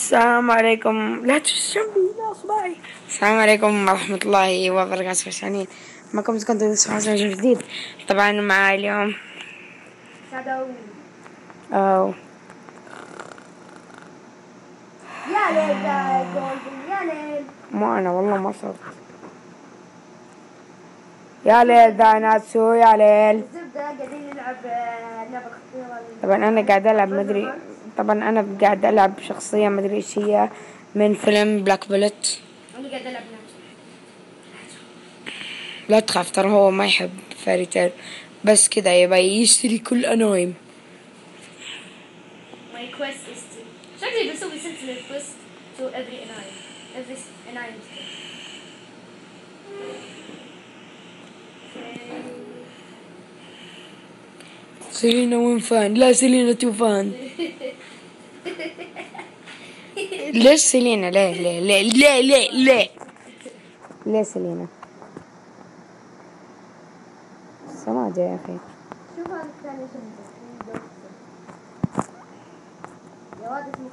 السلام عليكم. لا تشربي لا صباعي. السلام عليكم ورحمة الله وبركاته. شانين معكم كنت تسمعون جديد. طبعا معاي اليوم شادو. أو يا ليل يا جولدن يا ليل. مو أنا والله ما صرت. يا ليل دايناتسو يا ليل. الزبدة قاعدين نلعب لعبة خطيرة. طبعا أنا قاعد ألعب مدري. طبعا أنا قاعد ألعب شخصية مدري إيش هي من فيلم بلاك بولت. أنا قاعد ألعب نفسي. لا تخاف ترى هو ما يحب فairy tail بس كذا يبغى يشتري كل أنايم. My quest is to شكلي بسوي سلسلة quest to every anime. سيلينا وين فان؟ لا سيلينا توفان. ليش سيلينا؟ ليه سيلينا؟ سماجة يا أخي. شوف هذا الثاني شنو يا واد اسمه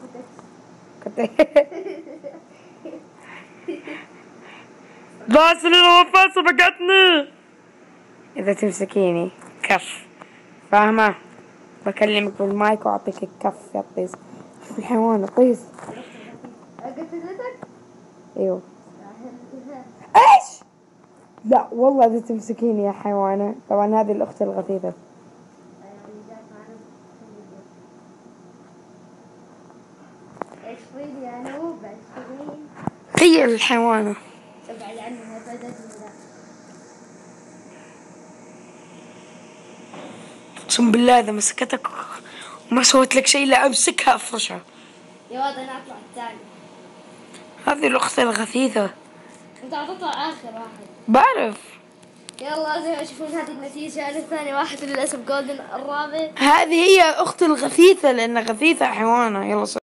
لا سيلينا وفاء سبقتني. إذا تمسكيني كف فاهمة؟ بكلمك بالمايك وأعطيك الكف يا طيس. شوف الحيوان طيس. قتلتك؟ ايوه. ايش؟ لا والله اذا تمسكيني يا حيوانة. طبعا هذه الاخت الغثيثة. ايش فيني انا مو هي الحيوانة. ابعد عنها اقسم بالله اذا مسكتك وما سويت لك شيء لا امسكها افرشها. يا واد انا اطلع الثاني. هذه الاخت الغثيثة. انت هتطلع اخر واحد. بعرف. يلا زي ما تشوفون هذه النتيجة. انا الثاني واحد للاسف جولدن الرابع. هذه هي اختي الغثيثة لانها غثيثة حيوانة. يلا